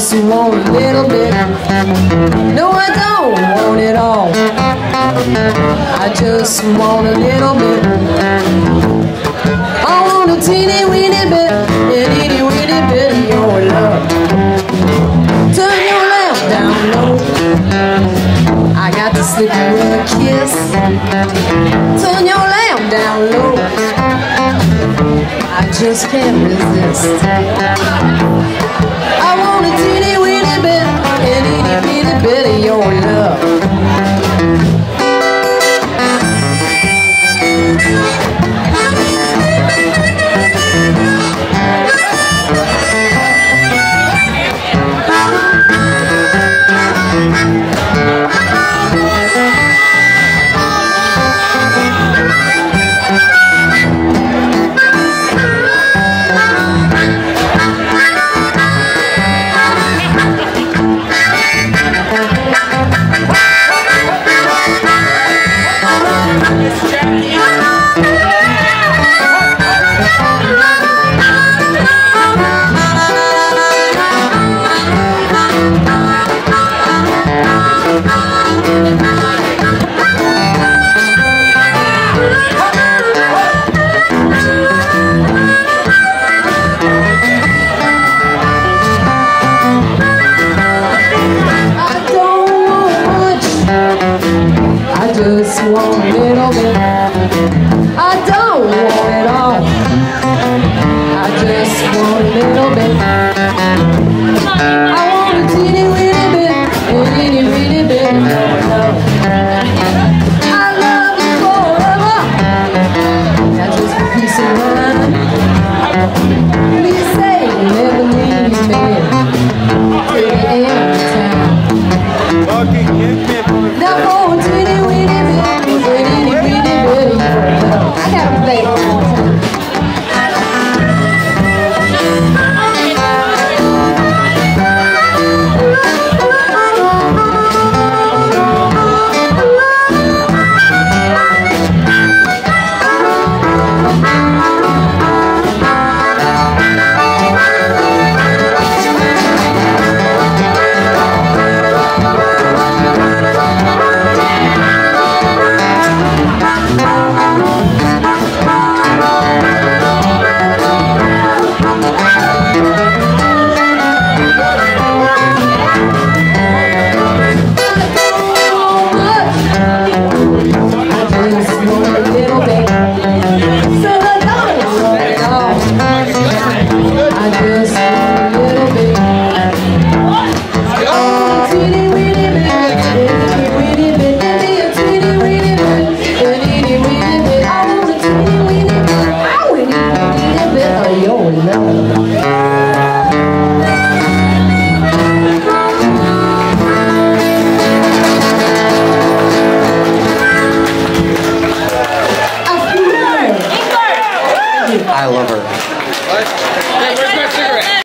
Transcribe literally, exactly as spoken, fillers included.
just want a little bit. No, I don't want it all. I just want a little bit. I want a teeny weeny bit, a teeny weeny bit of your love. Turn your lamp down low. I got to slip you a kiss. Turn your lamp down low. I just can't resist. I want a teeny weeny bit, a teeny weeny bit of your love. I just want